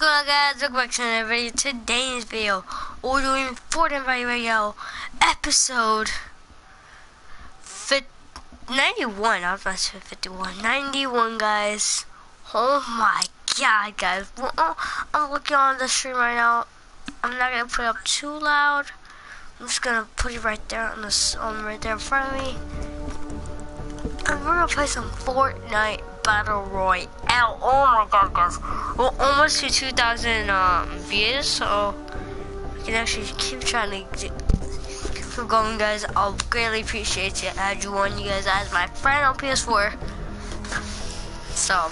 going on, guys? Welcome back to another video. Today's video, we're doing Fortnite Radio episode 91. I was about to say 51. 91, guys. Oh my god, guys. I'm looking on the stream right now. I'm not gonna put it up too loud. I'm just gonna put it right there on the right there in front of me. And we're gonna play some Fortnite Battle Royale. Oh my god, guys. We're almost to 2,000 views, so we can actually keep trying to keep going, guys. I'll greatly appreciate it. I do want you guys as my friend on PS4. So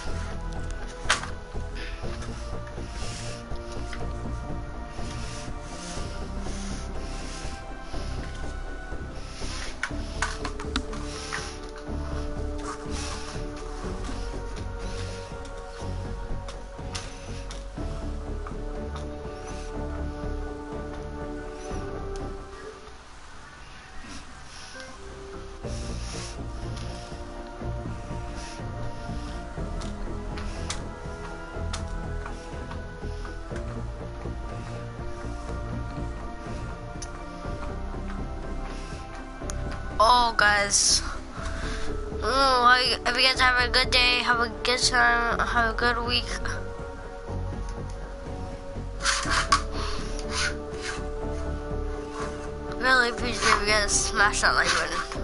oh, guys. If you guys have a good day, have a good time, have a good week. Really appreciate if you guys smash that like button.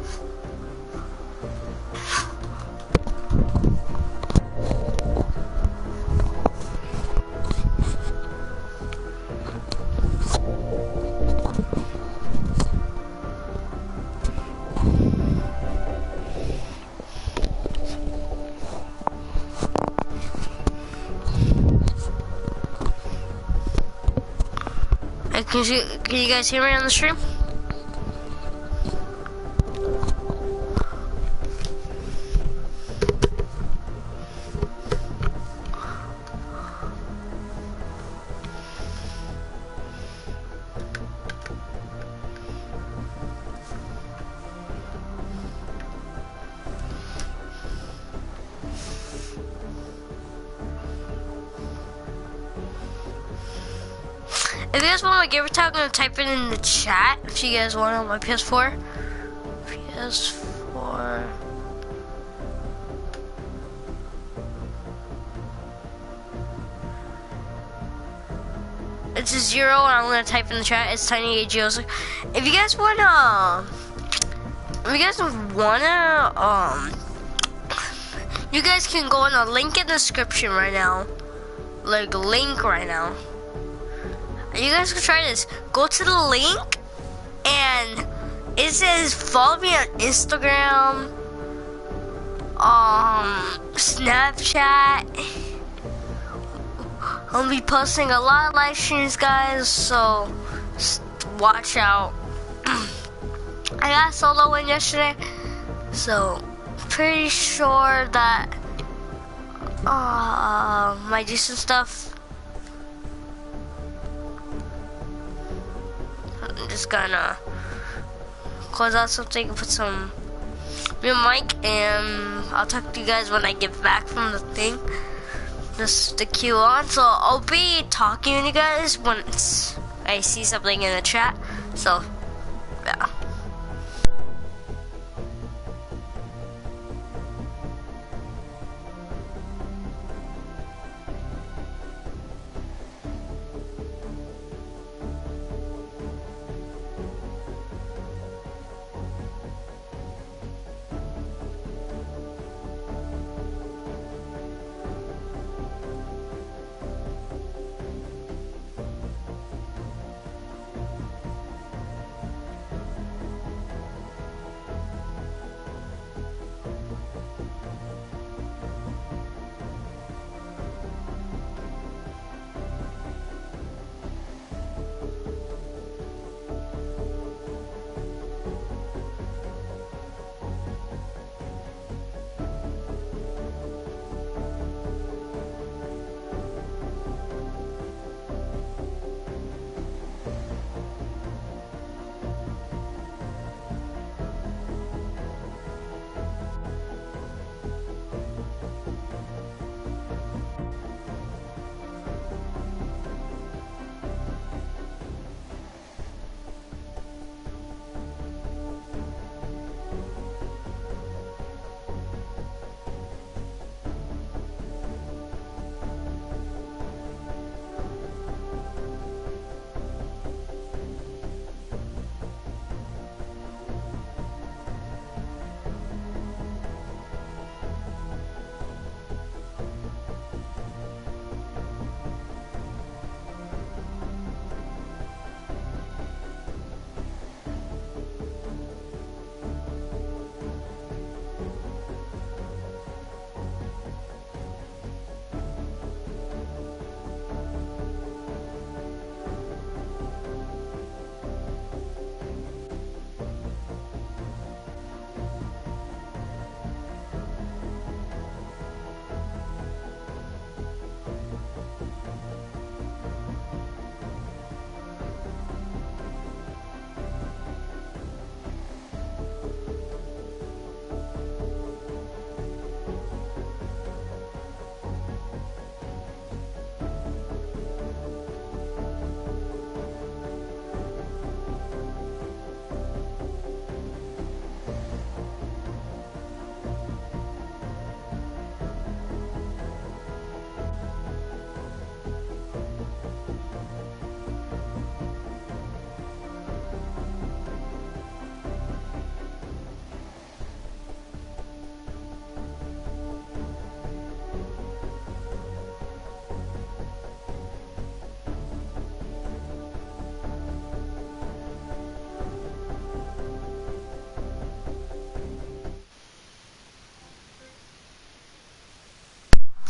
Can you guys hear me on the stream? If you guys want my gamer tag, I'm gonna type it in the chat. If you guys want on my PS4. PS4. It's a 0, and I'm gonna type in the chat. It's TinyAGO. If you guys wanna, you guys can go on the link in the description right now. Like link right now. You guys can try this. Go to the link, and it says follow me on Instagram, Snapchat. I'll be posting a lot of live streams, guys, so watch out. I got a solo win yesterday, so pretty sure that might do some stuff. I'm just gonna close out something and put some new mic, and I'll talk to you guys when I get back from the thing. Just the queue on, so I'll be talking to you guys once I see something in the chat. So yeah.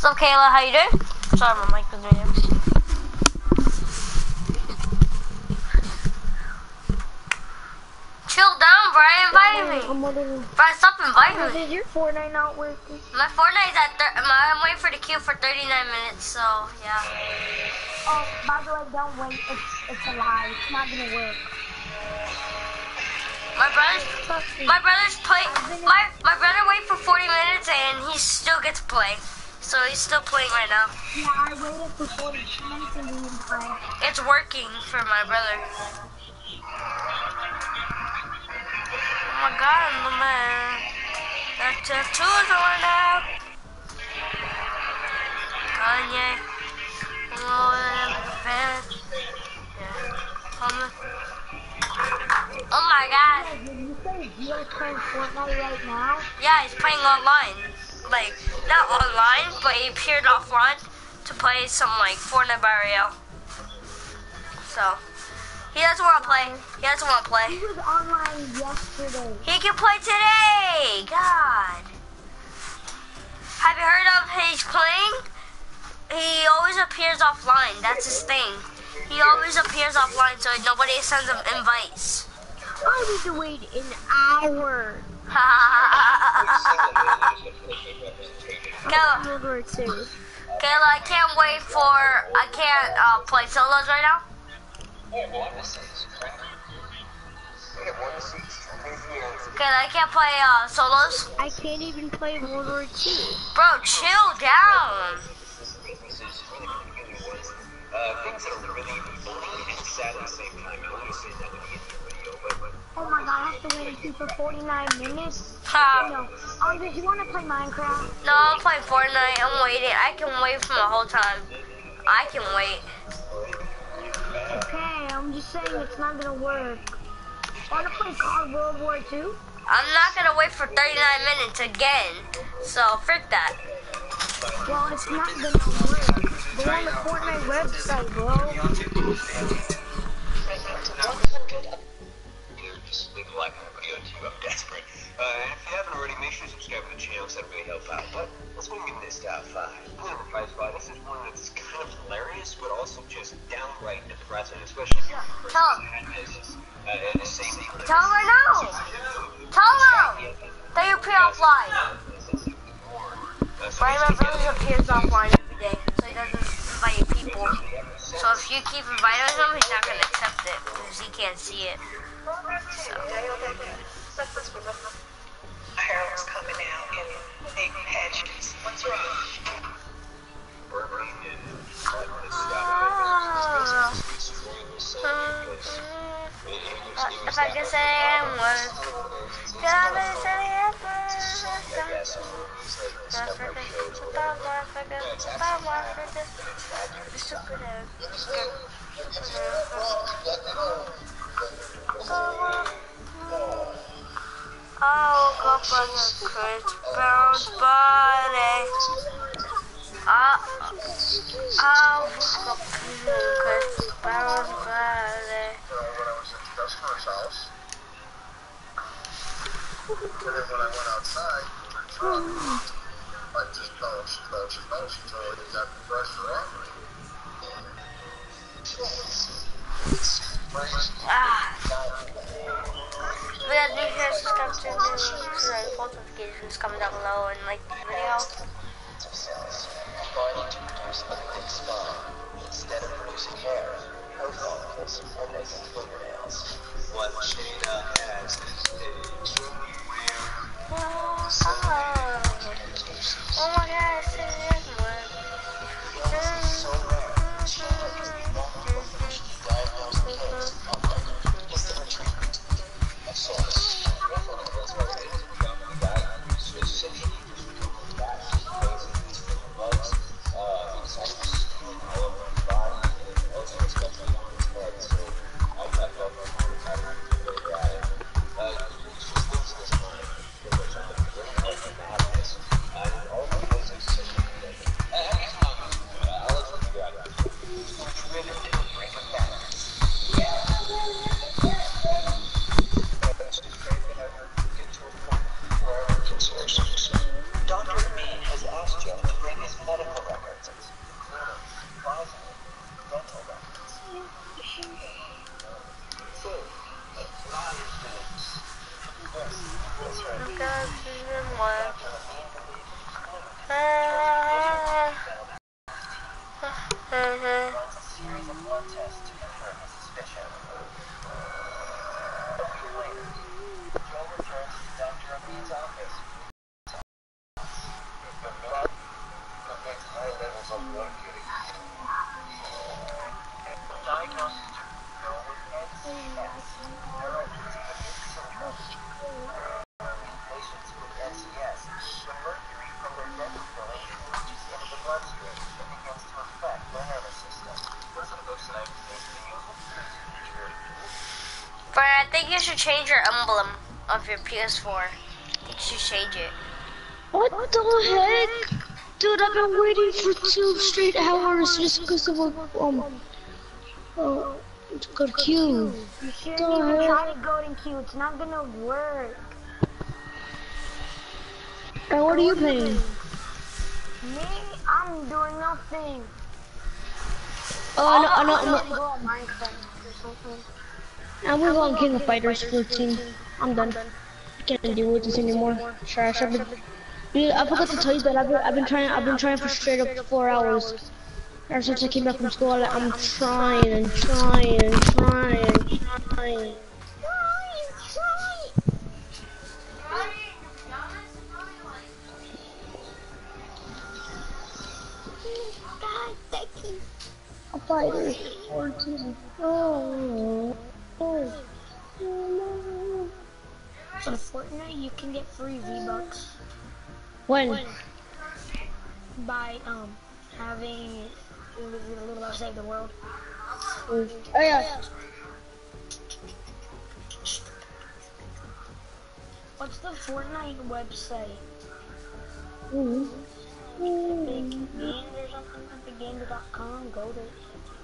What's up, Kayla? How you doing? Sorry, my mic was right here. Chill down, Brian. Invite me. Brian, stop inviting me. Is your Fortnite not working? My Fortnite's at I'm waiting for the queue for 39 minutes, so yeah. Oh, by the way, don't wait. It's a lie. It's not gonna work. My brother's play. My brother waited for 40 minutes and he still gets to play. So he's still playing right now. Yeah, I waited for 40 minutes and didn't play. It's working for my brother. Oh my God, I'm the man. That tattoo's on now. Kanye. Oh my God. Did you say Gio's playing Fortnite right now? Yeah, he's playing online. Like, not online, but he appeared offline to play some, like, Fortnite Barriel. So, he doesn't want to play. He doesn't want to play. He was online yesterday. He can play today! God. Have you heard of his playing? He always appears offline. That's his thing. He always appears offline so nobody sends him invites. I need to wait an hour. Kayla, I can't wait for, I can't play solos right now. Kayla, I can't play solos. I can't even play World War II. Bro, chill down. Things that are really funny and sad at the same time. I want to say that at the end of the video, but Oh my God, I have to wait for 49 minutes. No, Did you want to play Minecraft? I'm playing Fortnite. I'm waiting. I can wait for the whole time. I can wait. Okay, I'm just saying it's not gonna work. Want to play COD World War II? I'm not gonna wait for 39 minutes again. So, frick that. Well, it's not gonna work. Go on the Fortnite website, bro. just leave a like on the video too. I'm desperate. And if you haven't already, make sure to subscribe to the channel because that really help out. But let's move into this top 5. Number 5 spot. This is one that's kind of hilarious, but also just downright depressing, especially if you're a person who had the same. Tell him right now. Tell him that you appear offline. Brian, my brother appears offline every day, so he doesn't invite people. So if you keep inviting him, he's not gonna accept it because he can't see it. So. Hair was coming out in big patches. What's wrong? If I can say one, I woke up on the Chris Brown's body. I woke up on the Chris Brown's body. And then when I went outside, I just told she told me that the pressure on me. We got new here, subscribe to the post notifications coming down below and like the video. Finally to produce a thick spa. Instead of producing hair, her follicles are making fingernails. What Shayna has is a truly rare. Oh my God, it's this one. So rare, Shayna is the only one who should diagnose the case of instead of treatment. I saw this. That's what it is. We got essentially just become back. detect high levels of mercury. Diagnosis to go with NCS, neuroinstigated syndrome. In patients with NCS, the mercury from their dental filling reaches into the bloodstream and begins to affect the nervous system. Those are the books that I've used to use them. But I think you should change your emblem of your PS4. I think you should change it. What the heck? Dude, I've been waiting for 2 straight hours just because of got a queue. You shouldn't even try to go in queue. It's not gonna work. And what are you playing? Me? I'm doing nothing. I know. I'm gonna go on Minecraft or something. I'm gonna go on King of Fighters 14. I'm done. I can't deal with this anymore. Trash. Dude, I forgot to tell you that I've been trying for straight up 4 hours. Ever since I came back from school, I'm trying. A fighter 14. Oh. In Fortnite, you can get free V-Bucks When? by having Save the World. Oh yeah. What's the Fortnite website? Mm-hmm. Big Games or something? BigGamer.com. Go there.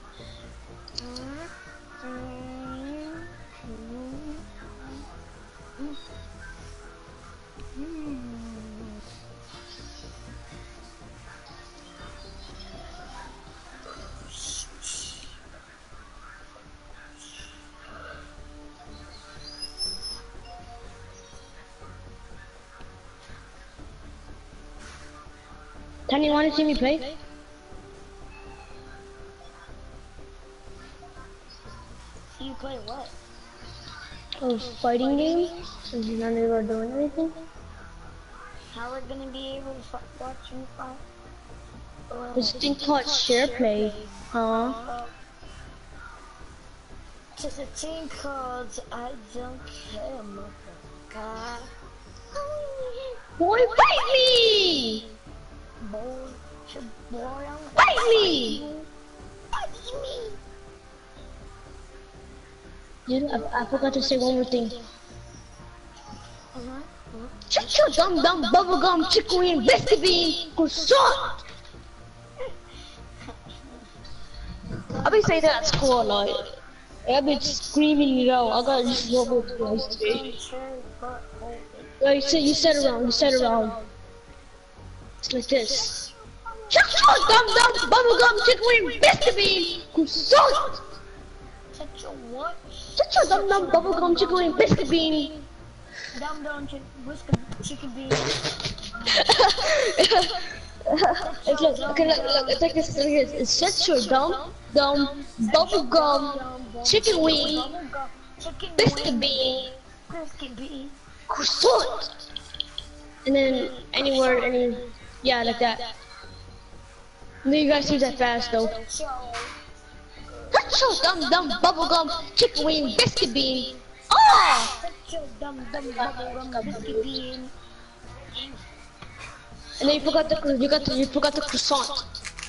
Tanya, want to see me play? You play what? Oh, fighting games? Since none of you are doing anything? How are we gonna be able to watch you fight? This thing called share play, huh? It's a thing called I Don't Care, motherfucker. Boy, fight me! Boy, Fight me! Dude, I forgot to say one more thing. Shut your dumb bubblegum chicory and biscuit bean croissant! I've been saying that at school a lot. I've been screaming it out. I got just rubber twice today. Yeah, you said it wrong. It's like this. Shut your dumb bubblegum chicory and biscuit bean croissant! Shut your what? Shut your dumb bubblegum chicory and biscuit bean. Dumb chicken bean. It's like, okay, look, it's like this. It's shut your dumb bubblegum chicken wing biscuit bean croissant. And then any word, yeah, like that. And then you guys see that fast though. Shut your dumb bubblegum chicken wing biscuit bean. Oh! Shut your dumb bubblegum biscuit bean. And then you forgot the croissant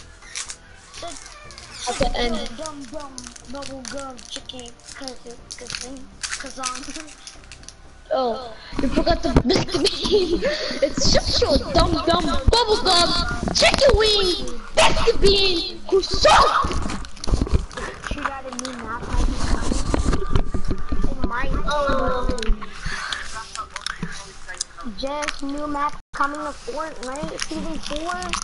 at the end. Dumb bubblegum chicken croissant. Oh, you forgot the biscuit bean. It's shut your dumb bubblegum chicken wing biscuit bean croissant. She got a new map. Oh my. Just new map coming to Fortnite season 4.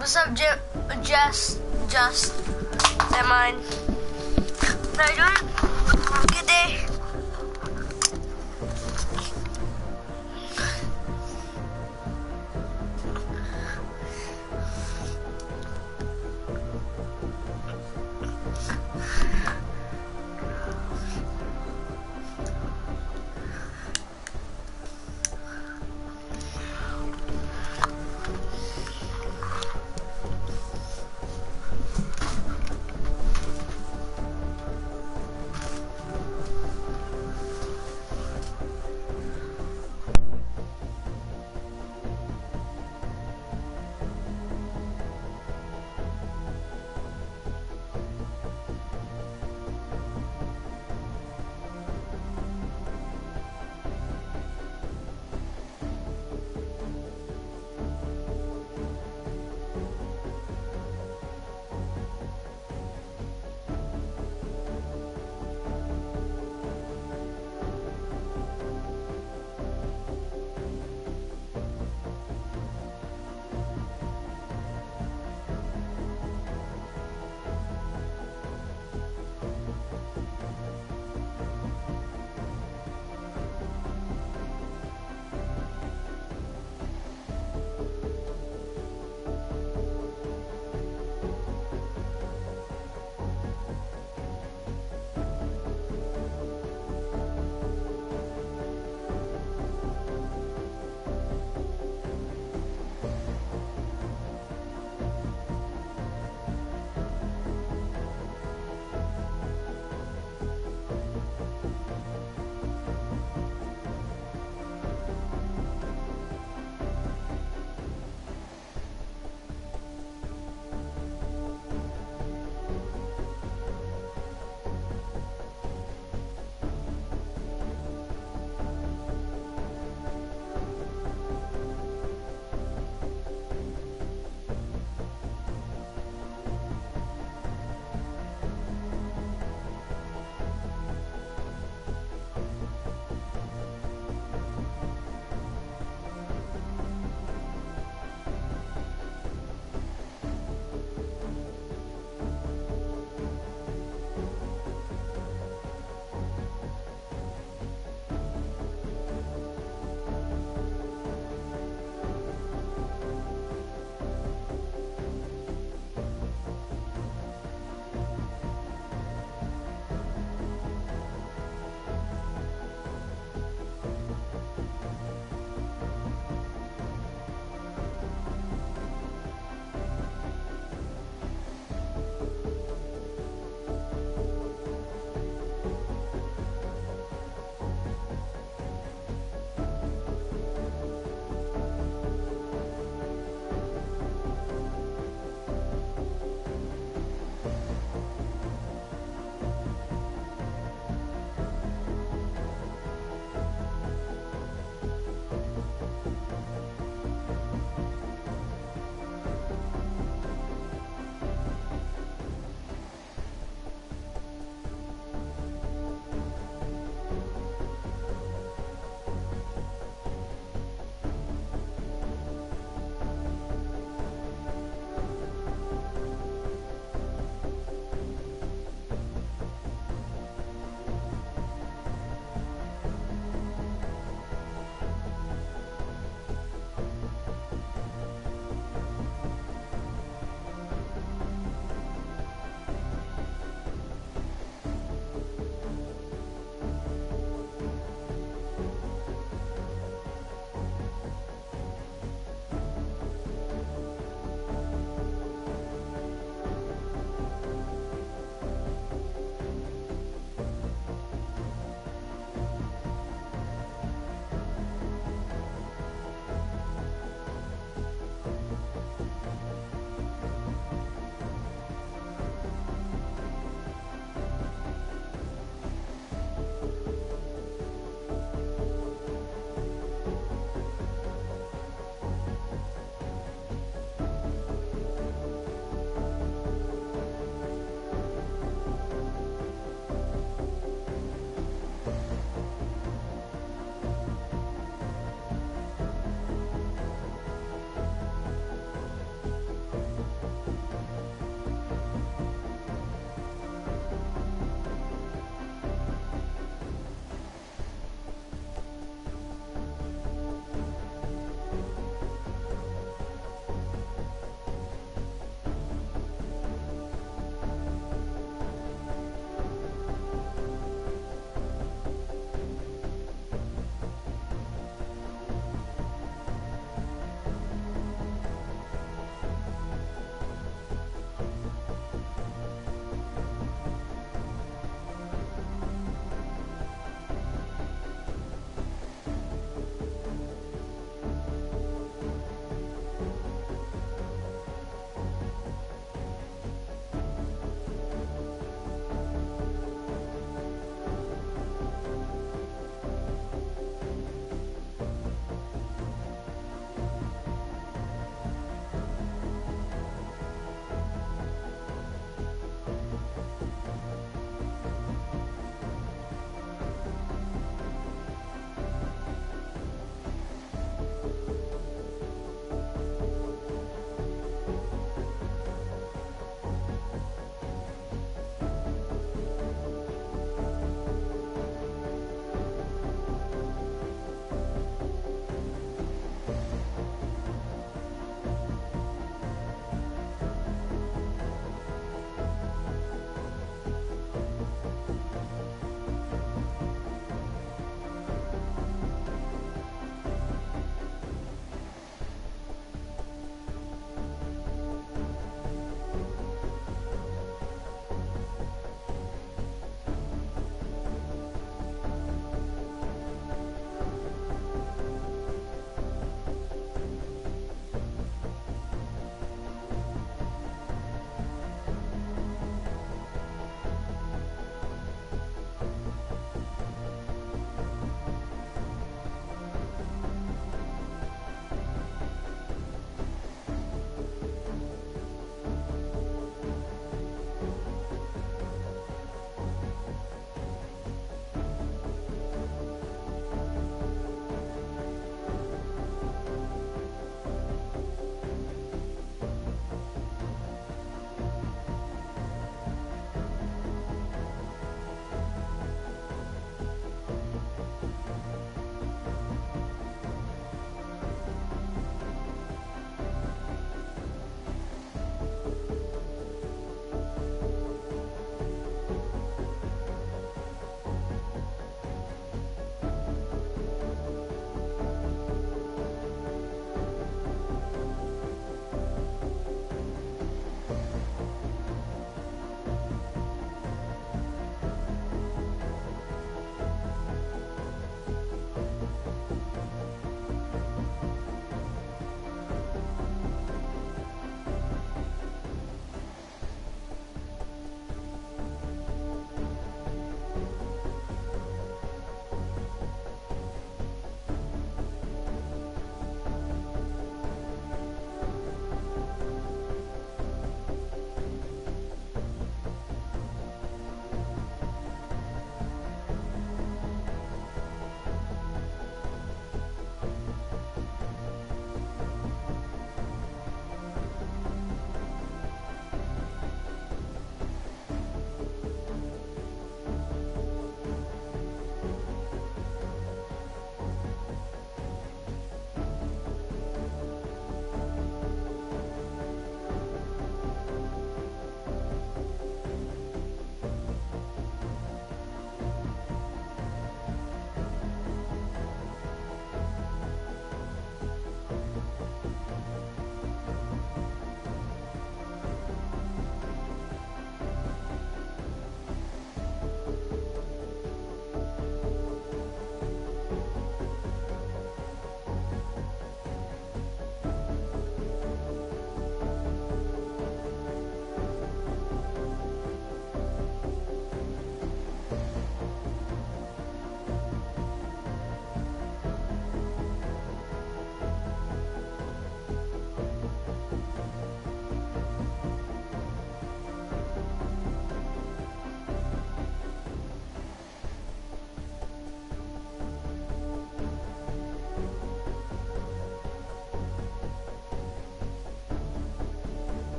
What's up, Just, that mine. How you doing? Good day.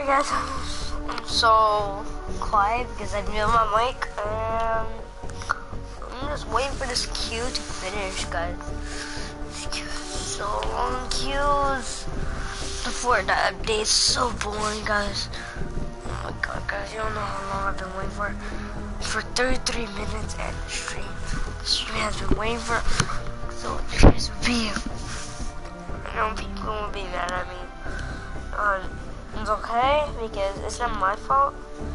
guess I'm so quiet because I muted my mic, and I'm just waiting for this queue to finish, guys. This queue is so long queues. The Fortnite update is so boring, guys. Oh my god, guys, you don't know how long I've been waiting for. For 33 minutes and the stream. The stream has been waiting for, so it just be. I know people will be mad at me. It's okay because it's not my fault.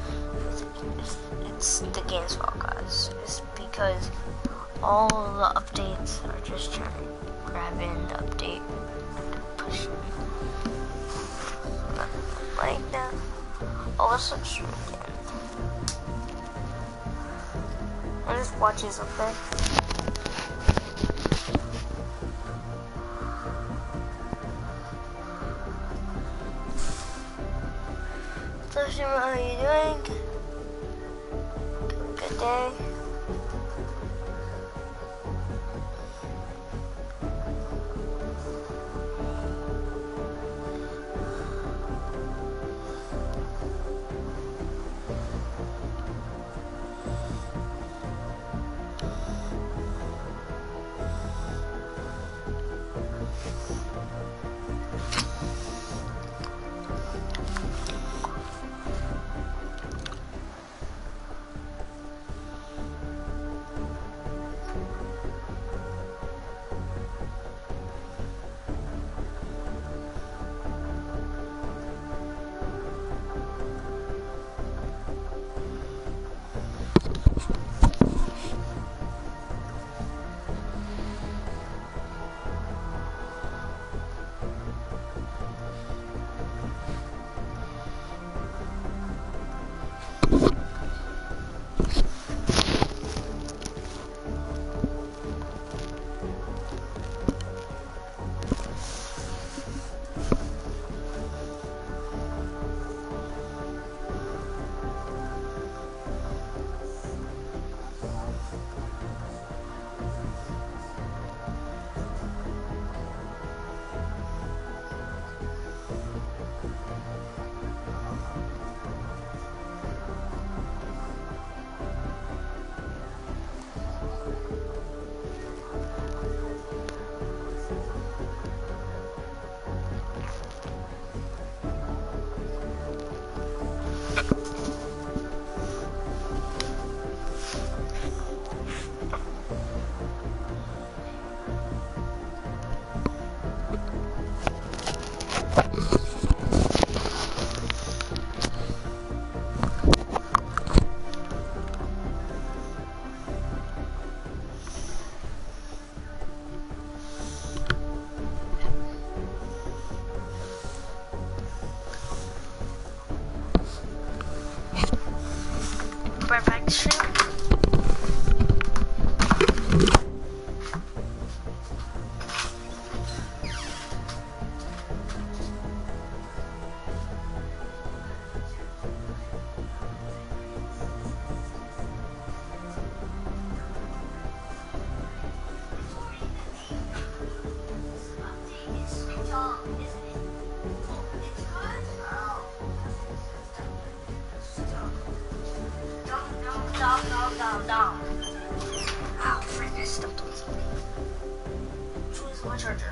It's the game's fault, guys. It's because all the updates are just trying to grab in the update and push it. Like that. Oh, let's stream again. I'll just watch his up there. So, Shima, how are you doing? Good day. Perfect stream. Down. Ow, frick, I stepped on something. Choose my charger.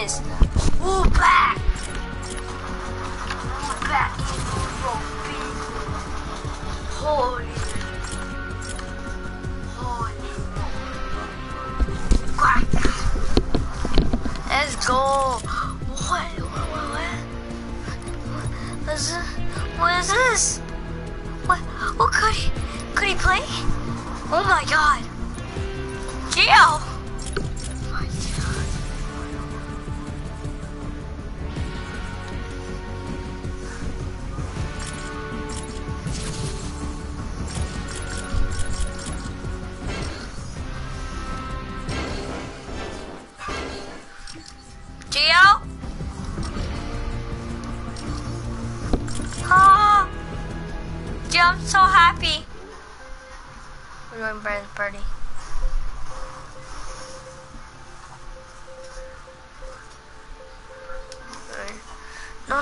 goodness. We're back. We're back. Holy. Let's go. What is this? What could he play? Oh my god. Gio! Gio? Ah! Gio, I'm so happy. We're doing Brandon's party. No.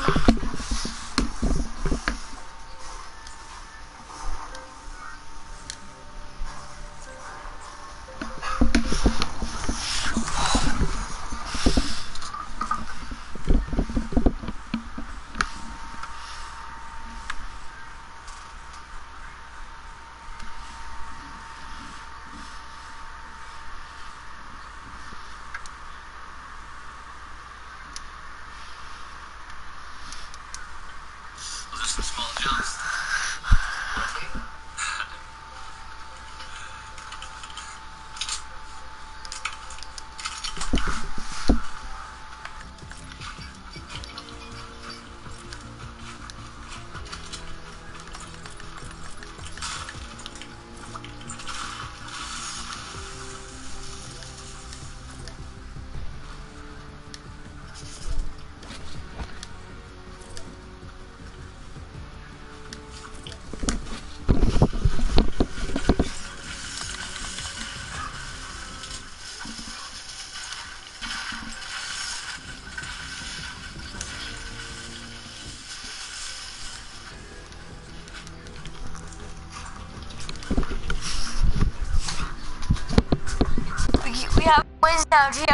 We have wins now, Gio.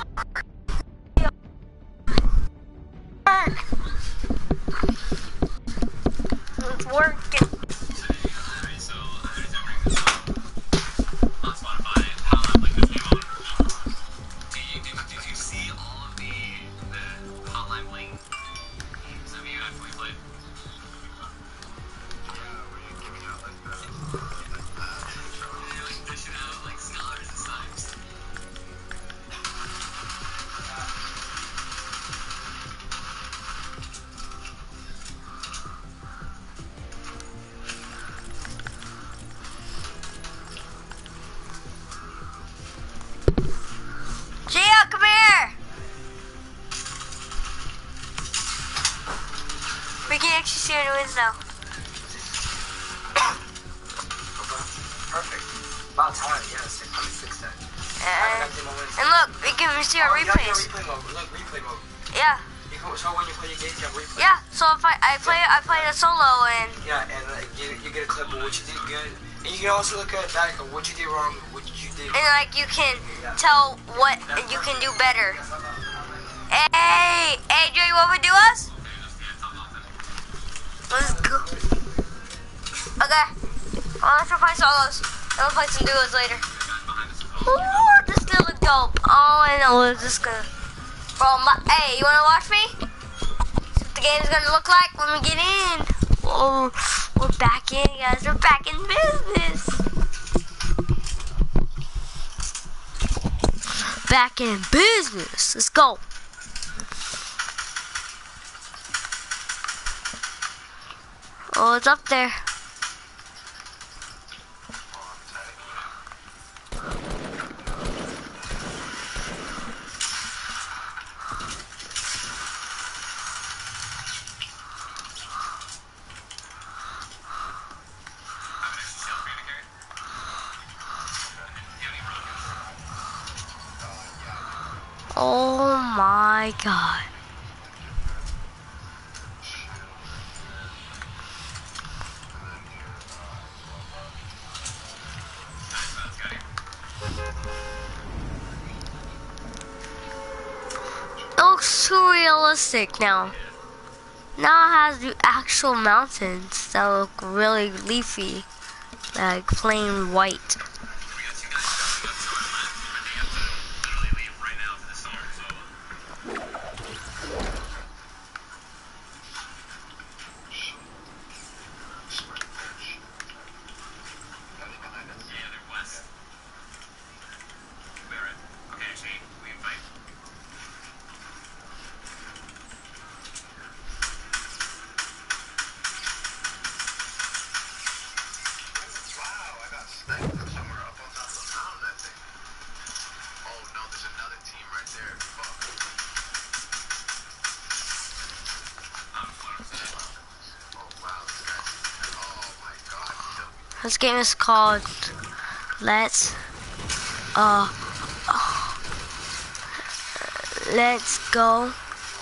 It's working. Did you see all of the hotline bling games that we actually played? Dishing out like scholars and snipes. Gio, come here. We can actually see our wins now. Perfect. About time, yes. Probably 6 then. And look, we can see our replays. Replay mode. Look, replay mode. Yeah. So when you play your games, you have replay. Yeah. So if I play a solo and Yeah, and you get a clip of what you did good. And you can also look at back at what you did wrong, what you did. like you can tell what you can do better. Hey, Joey, you want to do us? Let's go. Okay. Oh, let's play solos. And we'll play some duos later. Ooh, this still look dope. All I know is just gonna. Bro, hey, you wanna watch me? See what the game's gonna look like when we get in. Oh, we're back in, guys. We're back in business. Back in business. Let's go. Oh, it's up there. Oh my god. looks too realistic now. Now it has the actual mountains that look really leafy, like plain white. This game is called Let's Go.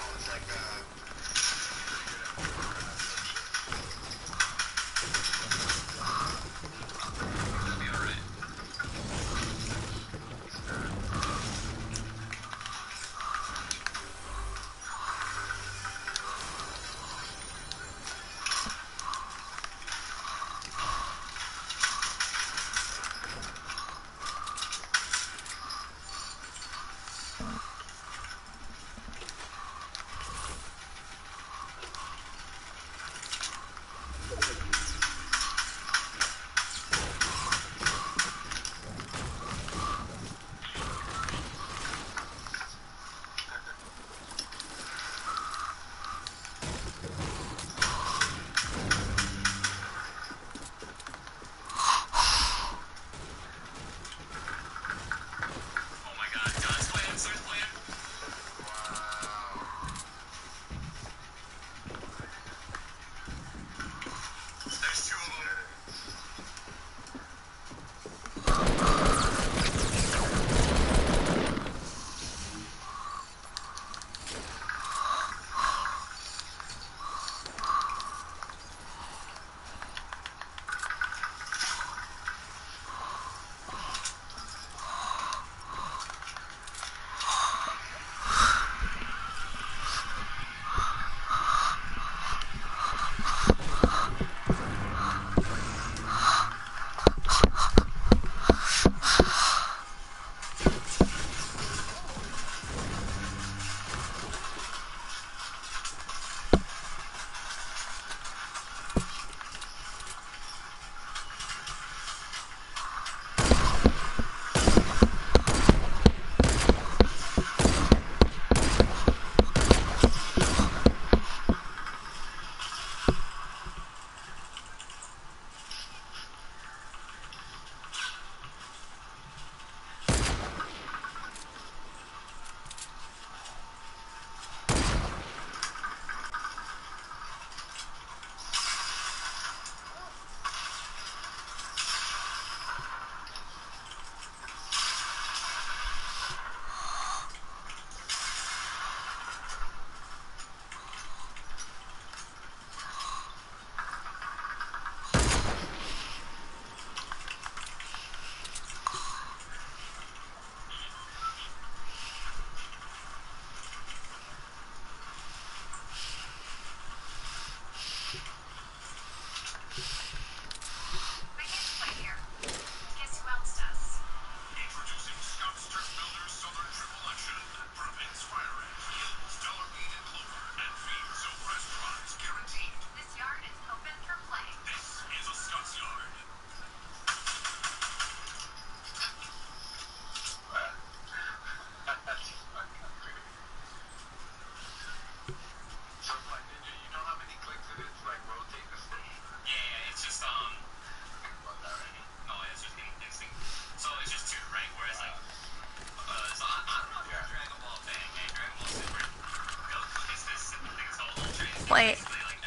Wait.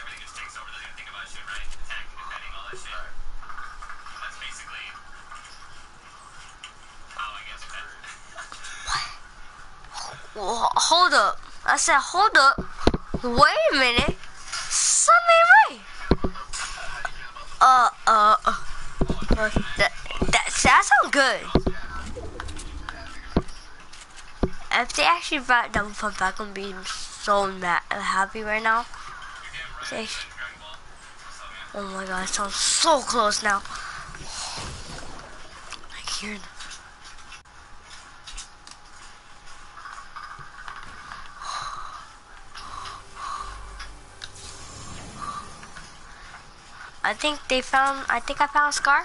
Hold up. I said, hold up. Wait a minute. Something right. That sounds good. if they actually brought Double Pump back, I'm gonna be so happy right now. Oh my god, it sounds so close now. I hear them. I think I found Scar.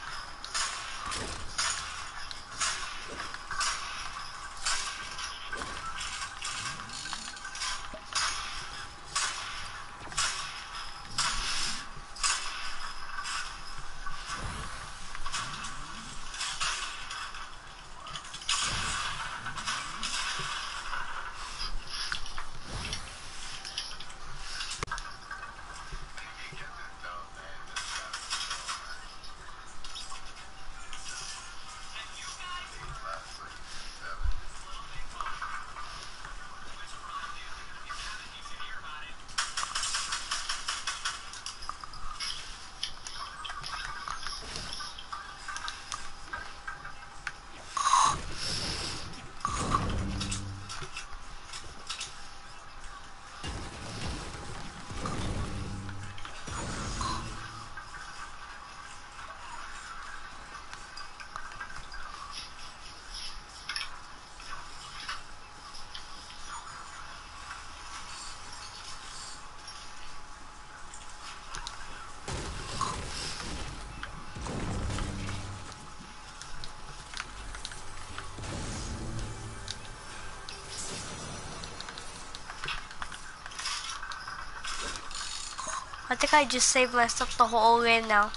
I think I just saved myself the whole way now.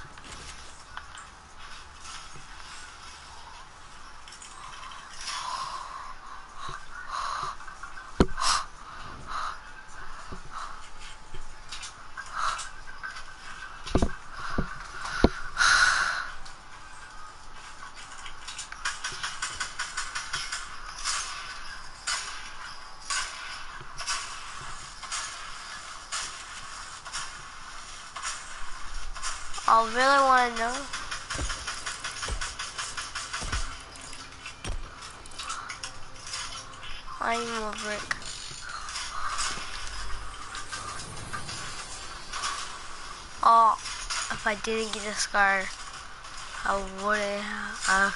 I really want to know. I need more brick. Oh, if I didn't get a Scar, I wouldn't have.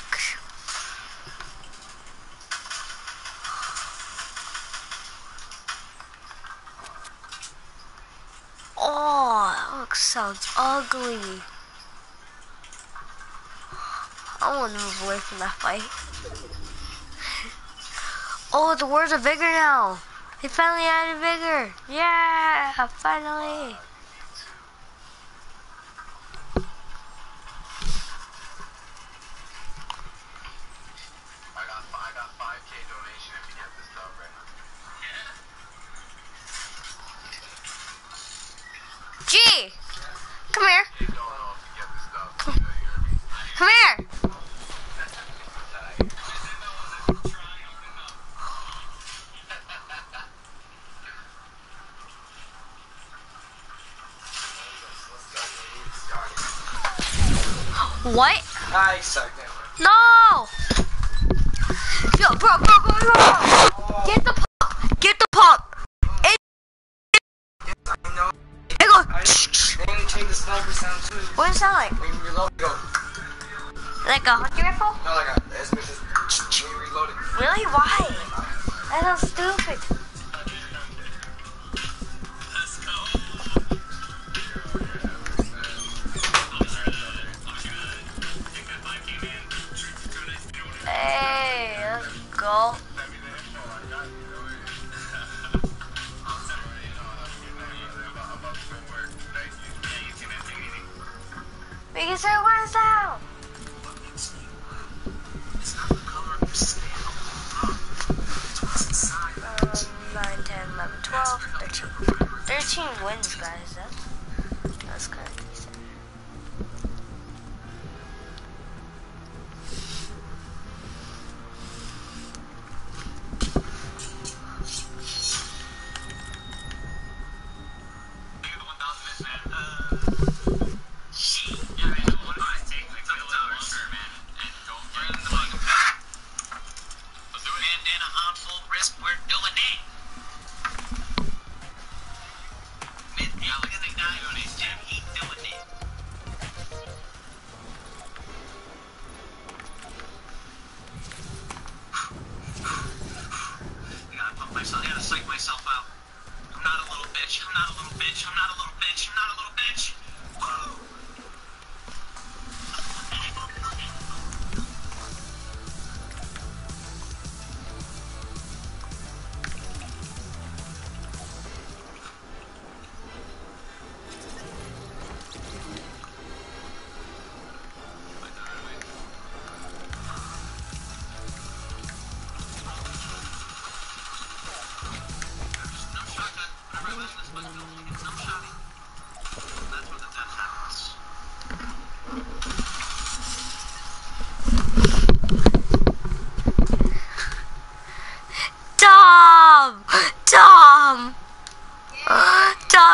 Oh, that sounds ugly. I want to move away from that fight. Oh, the words are bigger now. They finally added bigger. Yeah, finally. I got 5K donation if you get this stuff right now. G, come here. You don't know if you get this stuff. Come here. What? I suck. No! Yo, bro. Get the pump. Get the pump. I know. It goes. They need to change the sniper sound too. What does it sound like? When you reload, go. Like a hunter rifle? No, like a, as much as when you reload it. Really? Why? That sounds stupid. Hey, let's go. We can say one down. 9, 10, 11, 12, 13. 13 wins, guys. That's kind of decent.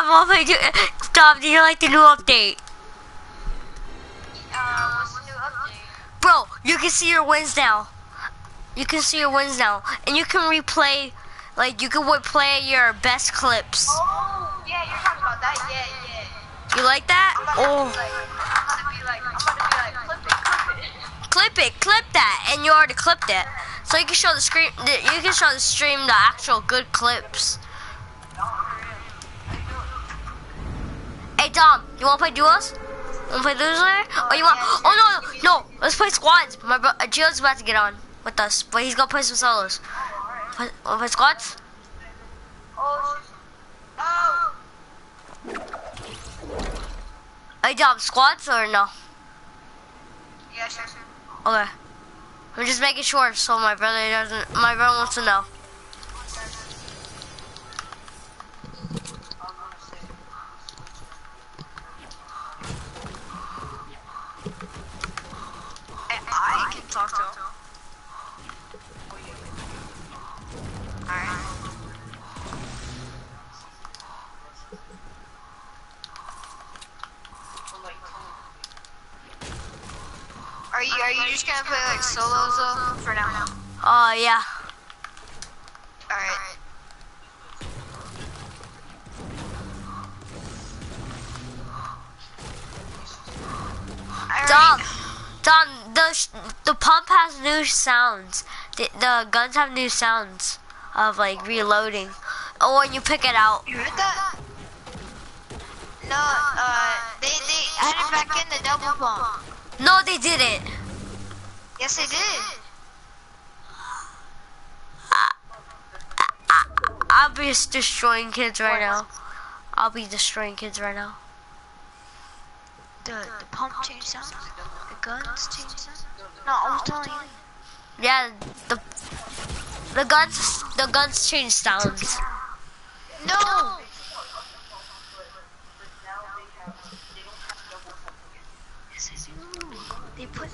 Dom, Dom, do you like the new update? What's the new update? Bro, you can see your wins now. You can see your wins now. And you can replay, like, you can replay your best clips. Oh, yeah, you're talking about that? Yeah. You like that? I'm about to be like, Clip that, and you already clipped it. So you can show the screen, you can show the stream the actual good clips. Hey Dom, you wanna play duos? Wanna play duos later? Or you want? Oh no, let's play squads. My bro, Gio's about to get on with us, but he's gonna play some solos. Wanna play squads? Hey Dom, squads or no? Yeah, sure. Okay. I'm just making sure so my brother wants to know. I can talk to him. Alright. Are you just gonna play like solos though for now? Yeah. Alright. Dom, the pump has new sounds. The guns have new sounds of like reloading. Oh, when you pick it out. You heard that? No, they added back in the double pump. No, they didn't. Yes, they did. I'll be destroying kids right now. I'll be destroying kids right now. The pump changed sounds. The guns changed sounds. No, I was telling you. Yeah, the guns change sounds. No. They put.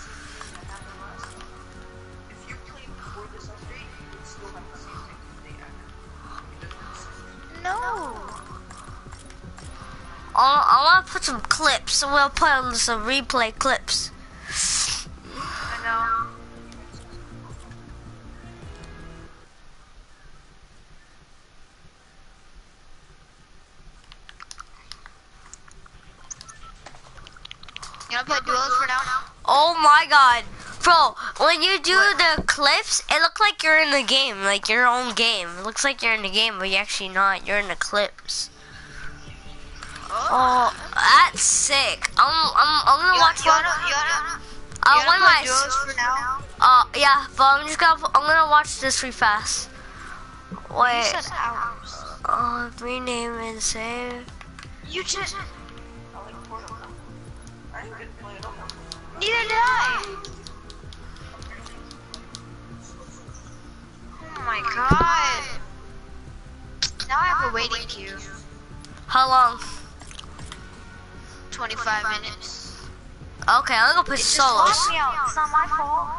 No. I want to put some clips. I'm gonna put on some replay clips. I know. You wanna play duos for now? Oh my god. Bro, when you do the clips, it looks like you're in the game, like your own game. It looks like you're in the game, but you're actually not. You're in the clips. Oh, that's sick. I'm gonna watch one. You wanna play duos for now? Yeah, but I'm gonna watch this really fast. Wait. You said hours. Rename and save. You just. Neither did I. Oh my god. Now I have a waiting queue. How long? 25 minutes. Okay, I'm gonna play solos. Just lock me out. It's not my fault.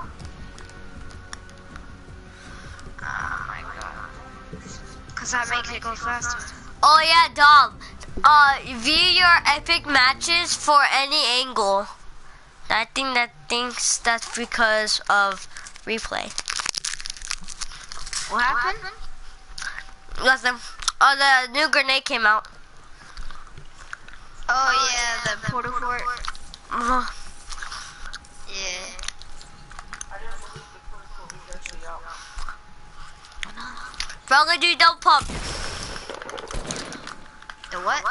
Oh my god. Cause that makes it go faster. Oh yeah, Dom. View your epic matches for any angle. I think that thinks that's because of replay. What happened? Nothing. Oh, the new grenade came out. Oh yeah, the portal fort. Uh-huh. Yeah. Bro, I'm gonna do double pump. The what?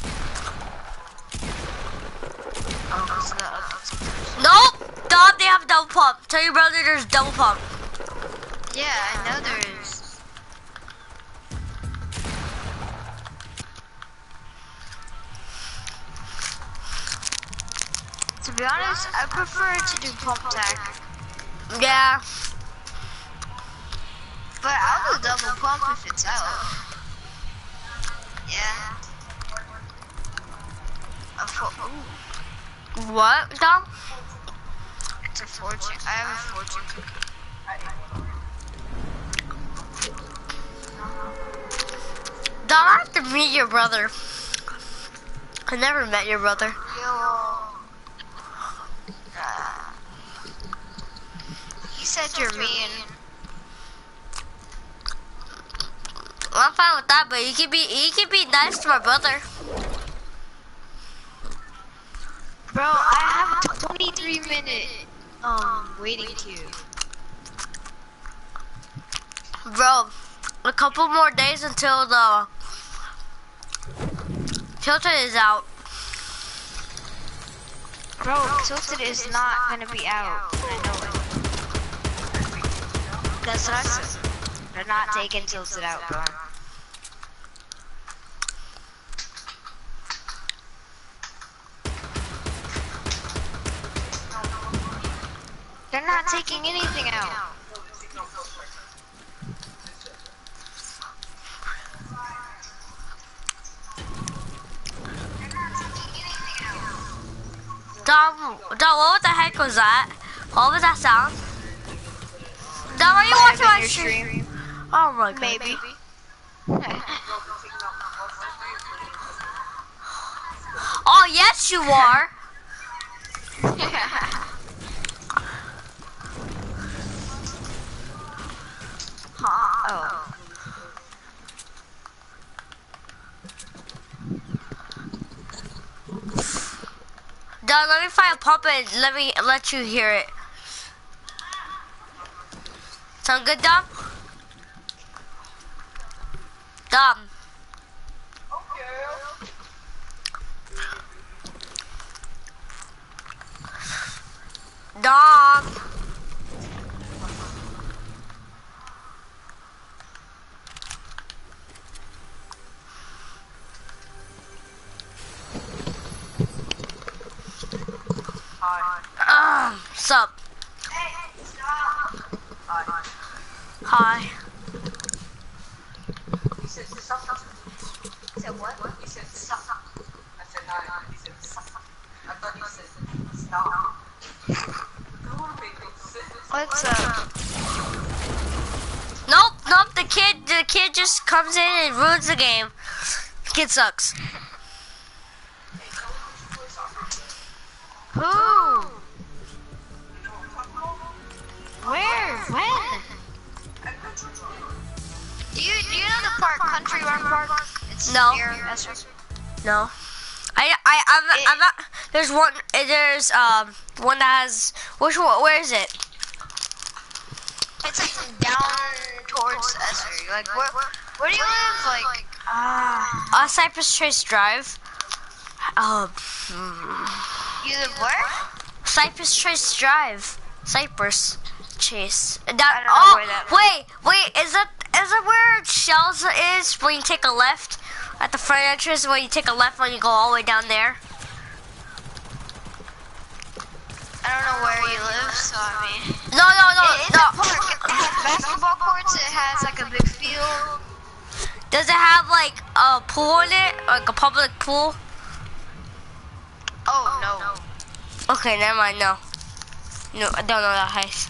Oh, so Nope! Dom, they have double pump. Tell your brother there's double pump. yeah, I know there is. To be honest, I prefer to do pump tech. Yeah. But I'll do double pump if it's out. Yeah. What, Dom? It's a fortune. I have a fortune cookie. Dom, I have to meet your brother. I never met your brother. He said you're mean. Well, I'm fine with that, but you can be nice to my brother. Bro, I have a 23-minute waiting queue. Bro, a couple more days until the Tilted is out. Bro, Tilted is not gonna be out. I know it. That's what I said. They're not taking Tilted out, bro. They're not taking anything out. Dom, what the heck was that? What was that sound? Dom, are you watching my stream? Oh my god. Maybe. Oh yes, you are. Oh. Dom, let me find a pump and let you hear it. Sound good, Dom? Dom. Dom. Sup? Hi. You said something. You said what? You said something. I said hi. You said something. I thought you said stop. What's up? Nope, the kid just comes in and ruins the game. The kid sucks. Who? Where? When? Do you know the park, Country Run Park? It's No. near Essex. No. I'm not, there's one that has, which one, where is it? It's like down towards Essex. Like where do you live? Like Cypress Trace Drive. You live where? Cypress Trace Drive. Cypress Chase. I don't know where that. Wait, is that where Shells is when you take a left? At the front entrance when you take a left when you go all the way down there? I don't know where you live, so I mean. No. It's a park. It has basketball courts. It has like a big field. Does it have like a pool in it? Like a public pool? Oh no. Okay, never mind, no. No, I don't know that heist.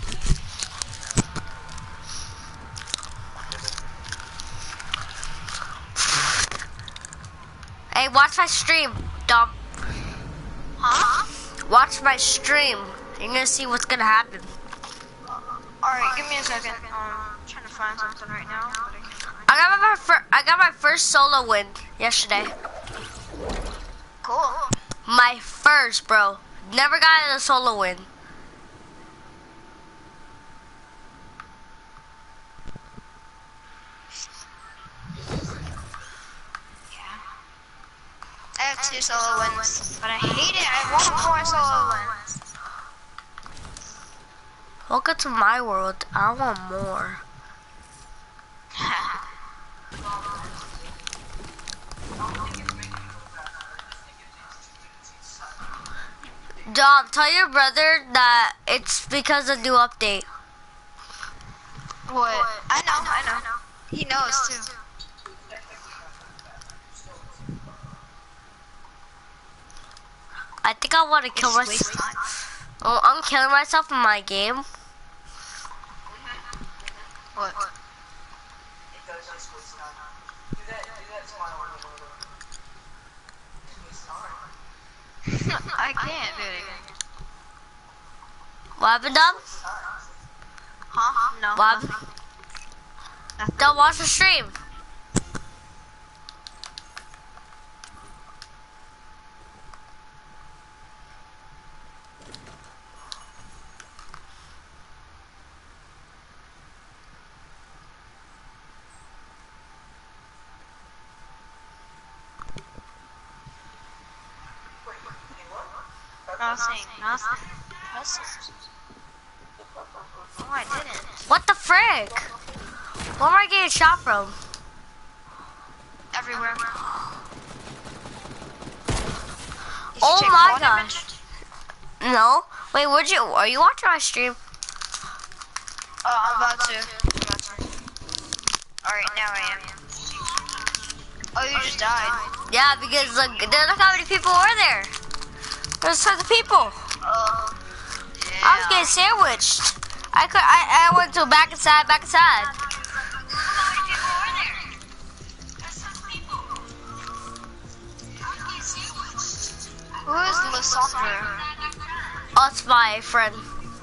Hey, watch my stream, dumb. Huh? Watch my stream. You're gonna see what's gonna happen. Alright, give me a second. I'm trying to find something right now. But I got my first solo win yesterday. Cool. My first, bro. Never got a solo win. I have 2 solo wins, but I hate it. I want more solo wins. Welcome to my world. I want more. Dom, tell your brother that it's because of the new update. What? I know. He knows too. I think I want to kill myself. Oh, I'm killing myself in my game. What? It goes on school start. Do that smile on the logo. School start. I can't do it again. What happened, Dub? Huh? No. What happened? Dub, watch the stream. Nothing. Oh, I didn't. What the frick? Where am I getting shot from? Everywhere. Oh my gosh. No. Wait, are you watching my stream? Oh, I'm about to. Alright, now I am. Oh, you just died. Yeah, because look how many people were there. There's tons of people. Oh. Yeah. I was getting sandwiched. I went to back inside. Who is Lysandra? Oh, it's my friend.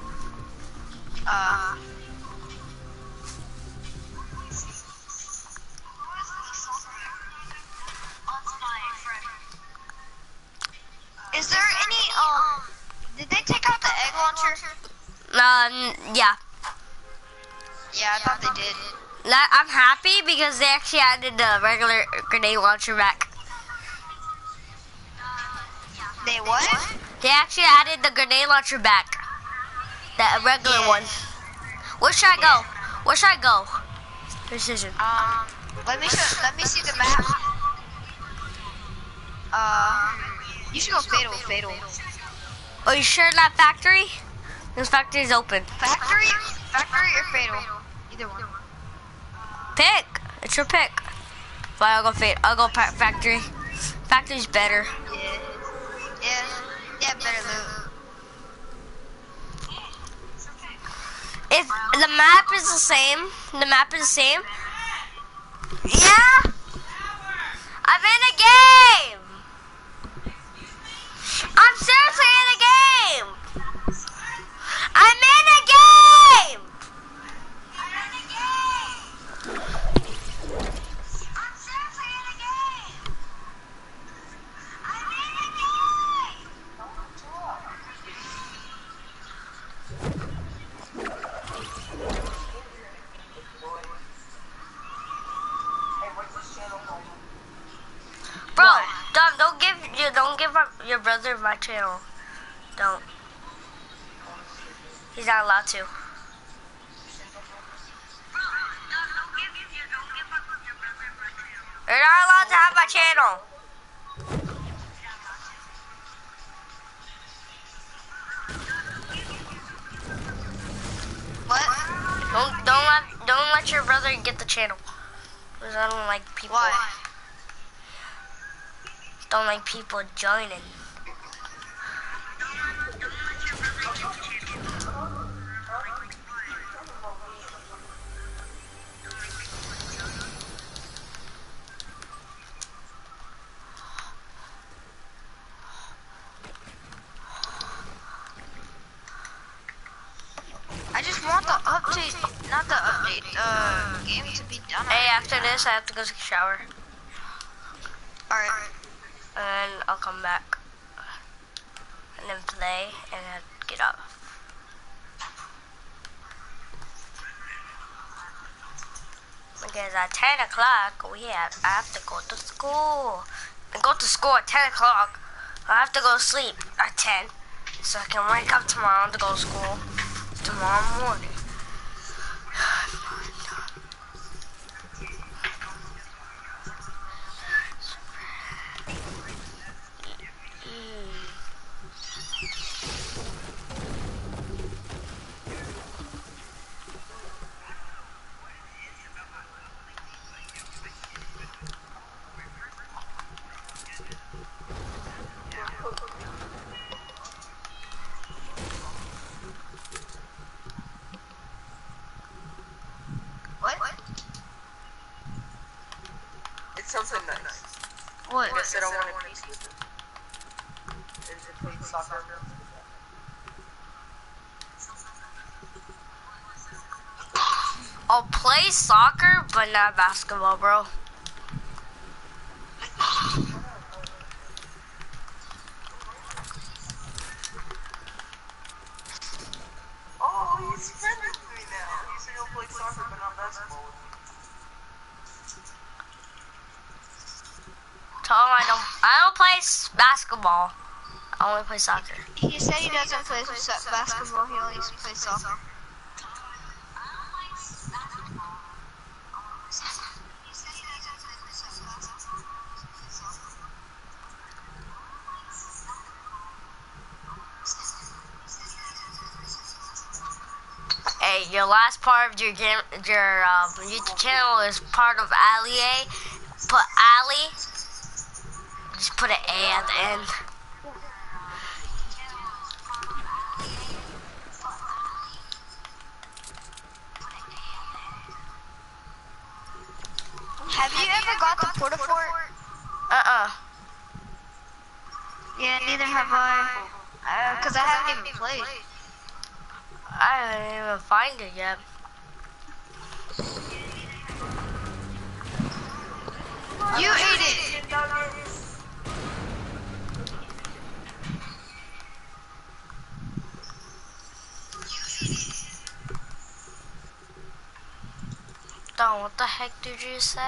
Is there any, did they take out the egg launcher? Yeah. Yeah, I thought they did. I'm happy because they actually added the regular grenade launcher back. They what? They actually added the grenade launcher back. The regular one. Where should I go? Where should I go? Precision. Let me see the map. You should go fatal. Are you sure that factory? This factory's open. Factory or fatal? Either one. Pick. It's your pick. Fine, I'll go factory. Factory's better. Yeah, better loot. If the map is the same, yeah. I'm in a game. I'm seriously in a game. I'm in a game. Bro, don't give your brother my channel. Don't. He's not allowed to. You're not allowed to have my channel. What? Don't let your brother get the channel. Because I don't like people. Why? Don't like people joining. I just want the update, not the update, game to be done. Hey, after this, I have to go take a shower. Alright. And then I'll come back. And then play, and then get up. Because at 10 o'clock, I have to go to school. I go to school at 10 o'clock. I have to go to sleep at 10. So I can wake up tomorrow to go to school tomorrow morning. Something nice. What? I said I want a piece with it. soccer. I'll play soccer, but not basketball, bro. Oh, he's friendly with me now. He said he'll play soccer, but not basketball with me. Tell him I don't play basketball. I only play soccer. He said he doesn't play basketball, he only plays soccer. Hey, your last part of your YouTube channel is part of Ali A. Put Ali. Just put an A at the end. Have you ever got the Portafort? Yeah, neither have I. Cause I haven't even played. I didn't even find it yet. You ate it! Don, what the heck did you say?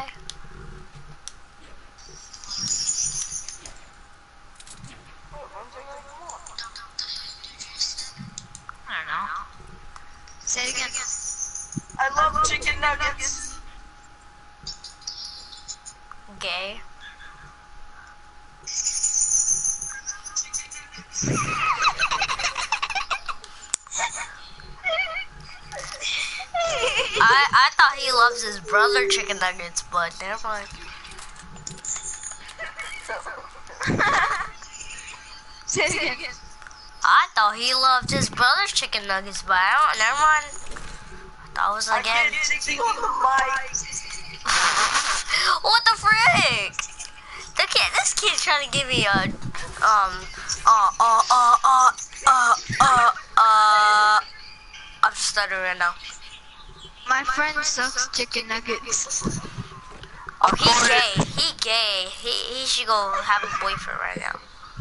I don't know. Say it again. I love chicken nuggets. Gay. I thought he loves his brother chicken nuggets, but never mind. Say it again. I thought he loved his brother's chicken nuggets, but I don't. Never mind. I thought it was I again. can't see on the mic. What the frick? This kid's trying to give me a I'm just stuttering right now. My friend sucks chicken nuggets. Oh, he's gay. He gay. He should go have a boyfriend right now.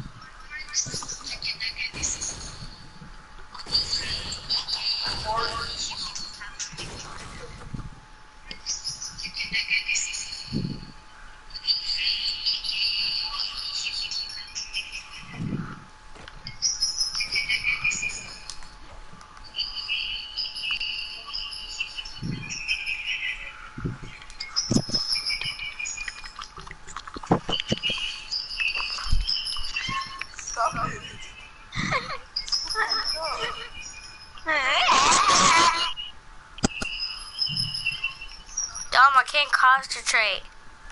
Dom, I can't concentrate.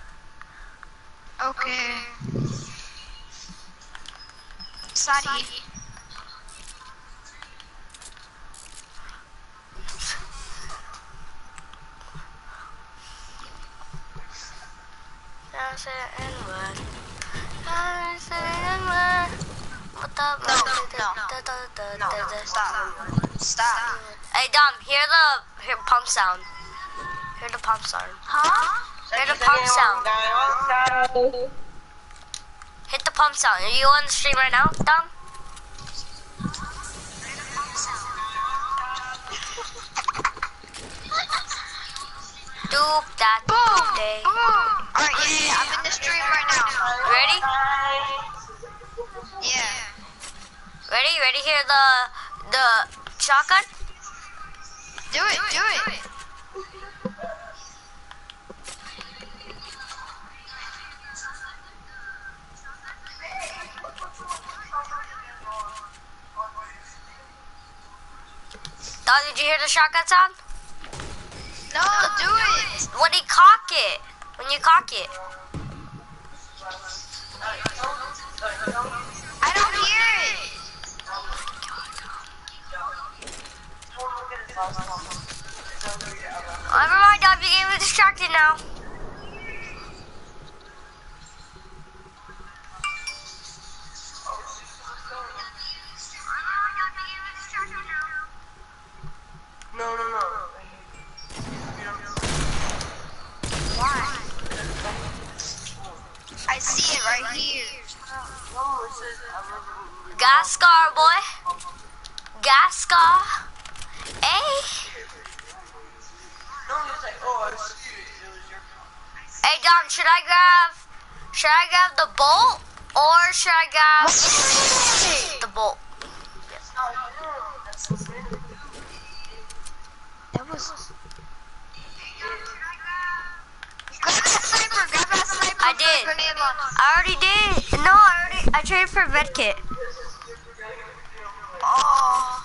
Okay. Sadi. Don't say the N-word. Don't say the N-word. What the? No. Stop. Hey Dom, hear pump sound. Hear the pump sound. Huh? Hear the pump sound. Hit the pump sound. Are you on the stream right now, Dom? Doop that Boom! day. Boom! Alright, yeah, I'm in the stream right now. Ready? Yeah. Ready? Hear the shotgun? Do it. Dog, did you hear the shotgun sound? No, do it. When you cock it. I don't hear it. Never mind, Dom, you're getting distracted now. Gasca. Hey. Hey Dom, should I grab the bolt or should I grab the bolt? That was. Grab that sniper! Grab that sniper! I did. Grenade launcher. I already did. No, I traded for medkit. Oh.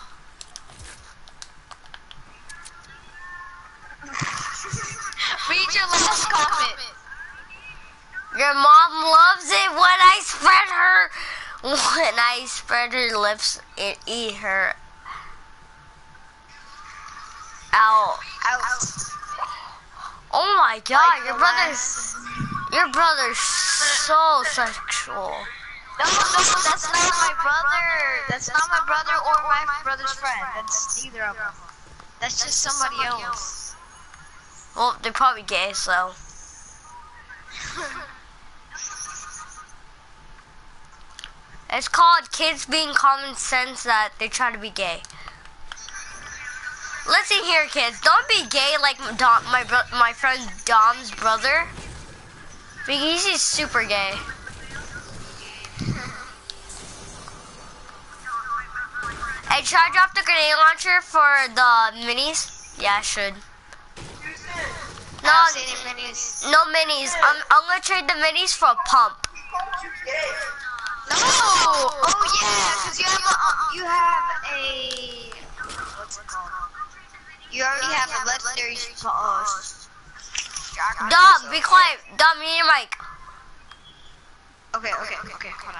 Read your last comment. Your mom loves it when I spread her lips and eat her out. Oh my God, Like your brother's so sexual. No, that's not my brother. That's not my brother or my brother's friend. That's neither of them. That's just somebody else. Well, they're probably gay, so. It's called kids being common sense that they try to be gay. Listen here, kids. Don't be gay like my friend Dom's brother. Because he's super gay. Hey, should I drop the grenade launcher for the minis? Yeah, I should. No, no minis. I'm gonna trade the minis for a pump. No! Oh yeah, because you have a what's it called? You already have a legendary Dom, be quiet. Dom, you need your mic. Okay, hold on.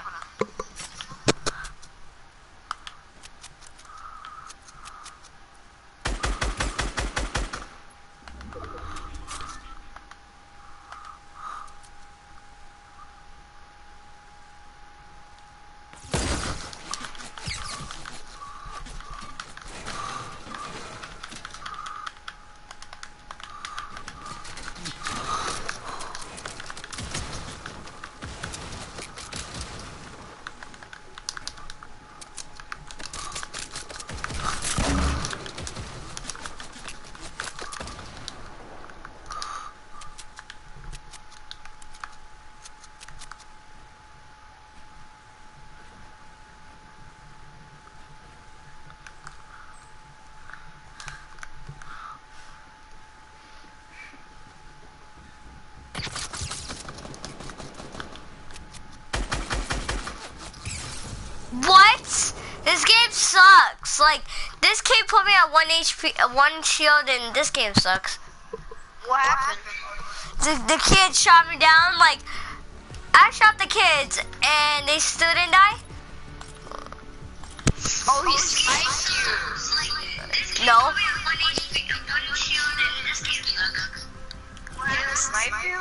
What? This game sucks. Like, this kid put me at 1 HP, 1 shield, and this game sucks. What happened? The kid shot me down. Like, I shot the kids, and they still didn't die. Oh, he sniped you. No. He didn't snipe you?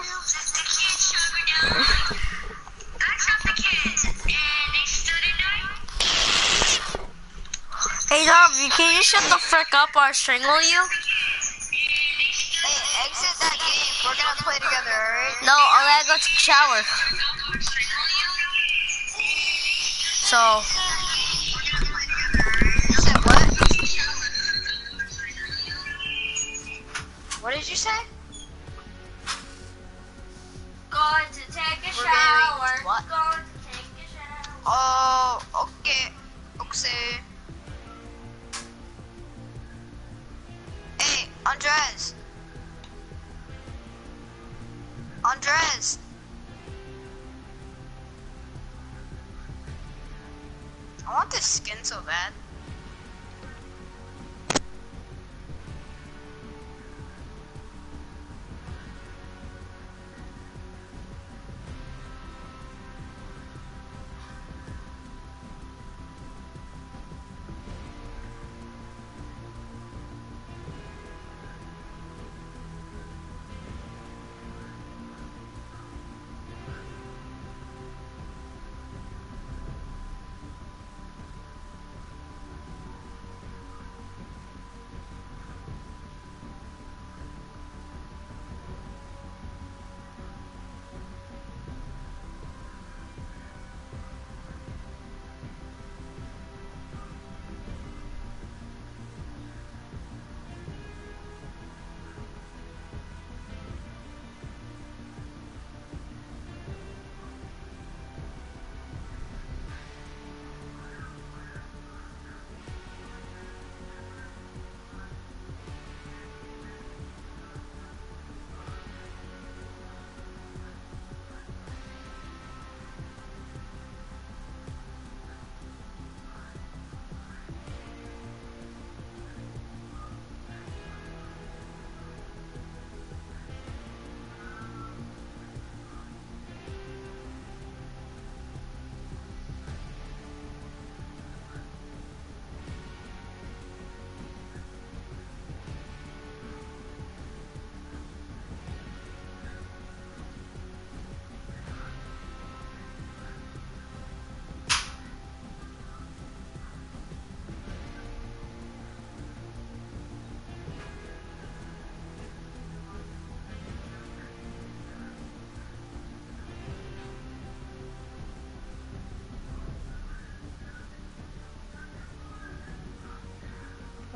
Hey Dom, can you shut the frick up or I'll strangle you? Hey, exit that game. We're gonna play together, alright? No, I gotta go take a shower. So. You said what? What did you say? Going to take a We're shower. getting what? Going to take a shower. Oh, okay. Okay. Hey, Andres. Andres. I want this skin so bad.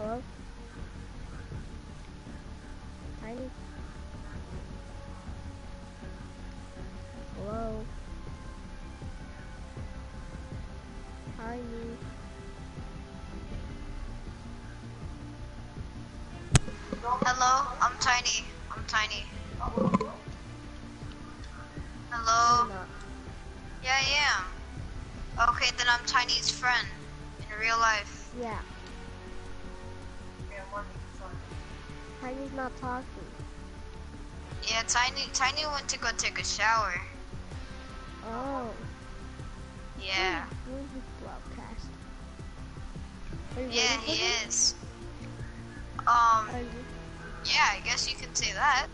Hello? Tiny? Hello? Tiny? Hello, I'm Tiny. I'm Tiny. You're Hello? not. Yeah, I am. Okay, then I'm Tiny's friend in real life. Yeah. Yeah, one is on. Tiny's not talking. Yeah, Tiny went to go take a shower. Oh. Yeah. Where's this broadcast? Are you Yeah, waiting for he him? is. Are you? Yeah, I guess you can say that.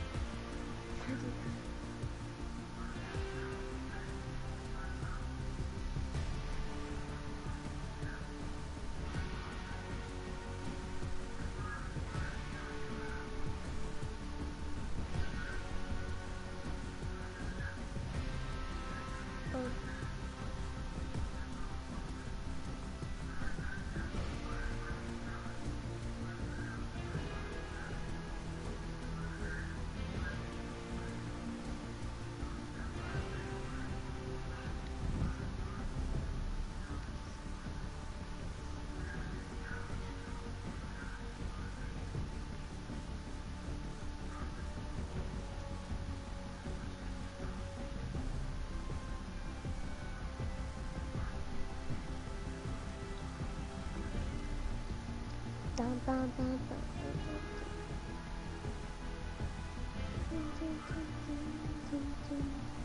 Oh. Dun, dun, dun, dun, dun, dun.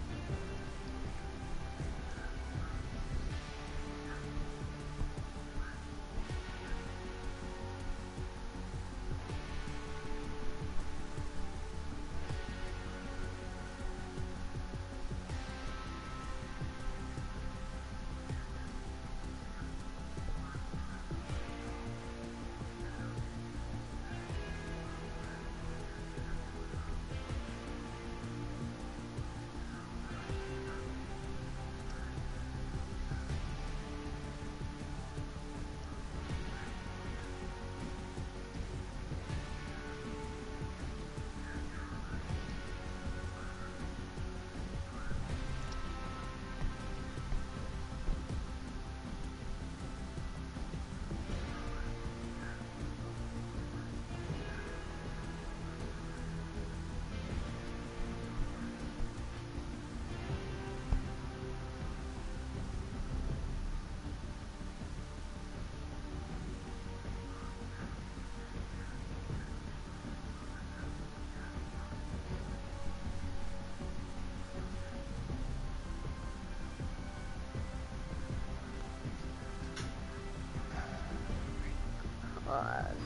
God.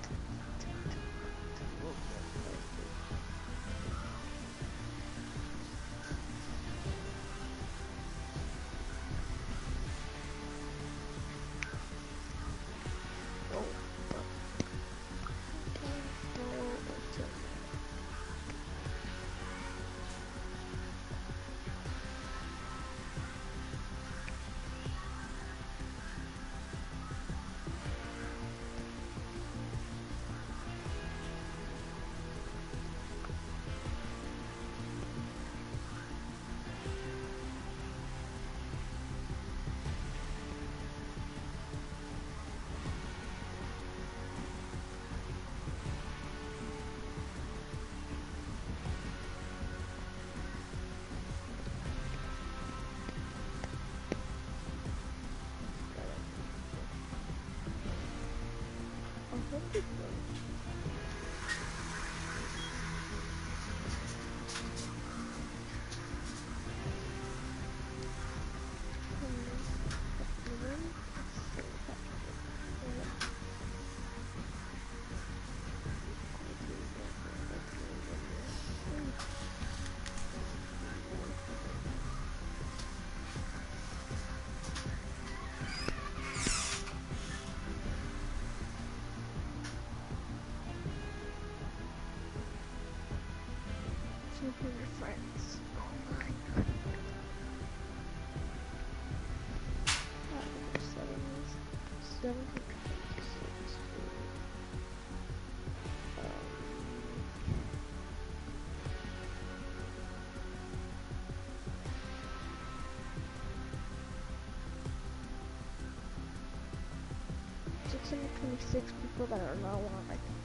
Friends. Oh my God. Settings. 756. 626 people that are now on right now.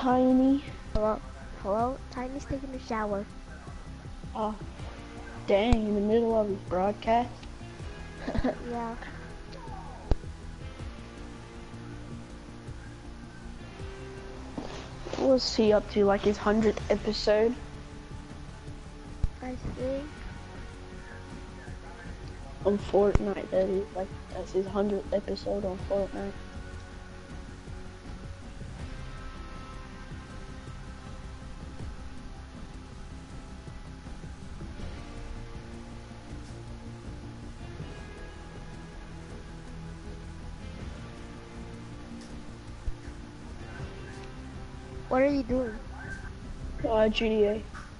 Tiny. Hello? Hello? Tiny's taking a shower. Oh, dang, in the middle of his broadcast. Yeah. What was he up to, like his 100th episode? I think. On Fortnite, that is, like, that's his 100th episode on Fortnite. What are you doing? GTA.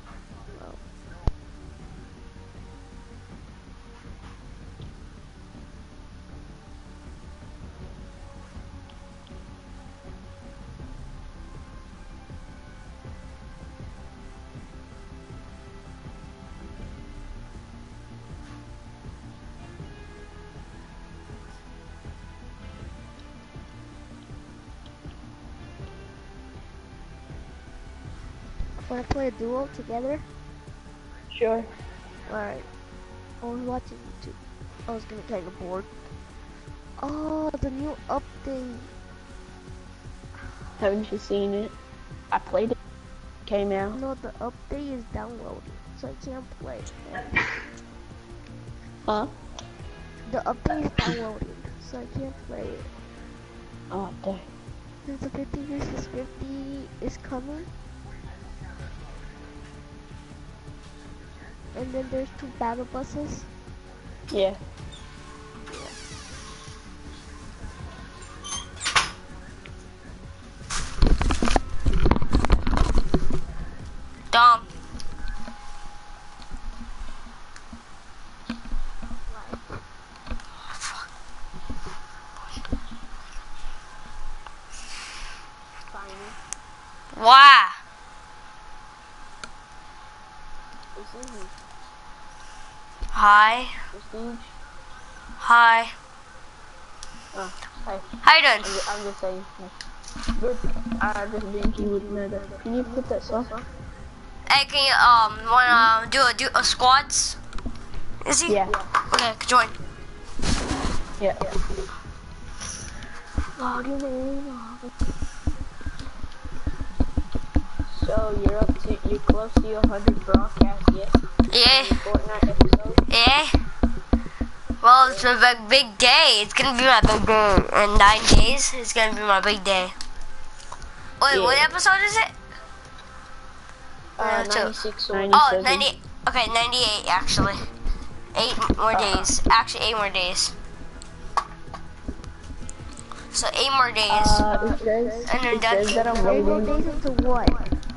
Wanna play a duo together? Sure. Alright. I was watching YouTube. I was getting kinda bored. Oh, the new update. Haven't you seen it? I played it. Came out. No, the update is downloading, so I can't play. Huh? The update is downloading, so I can't play it. Oh, dang. Since the 50 versus 50 is coming. And then there's 2 battle buses. Yeah. Dumb. Why? Hi. Prestige? Hi. Oh, hi. How you doing? I'm just saying. Good. I just think you would know that. Can you put that song on? Hey, can you wanna do a squads? Is he? Yeah. Okay, join. Yeah. So you're close to your 100 broadcasts yet? Yeah. Fortnite episode? Yeah. Well, it's a big day. It's gonna be my big day. In 9 days, it's gonna be my big day. Wait, what episode is it? 96 or Oh, 90. Okay, 98 actually. 8 more days. Actually, 8 more days. So 8 more days. And then that's that I'm waiting. Days into what?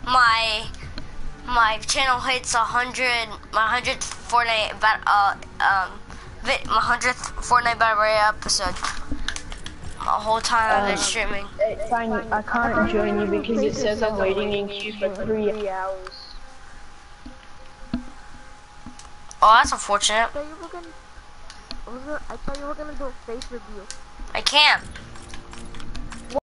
my channel hits 100. My 100th Fortnite my 100th Fortnite Battle Royale episode. My whole time I've been streaming. Tiny, I can't join you because it says I'm waiting in queue for 3 hours. Oh, that's unfortunate. I thought you were gonna do a face review. I can't.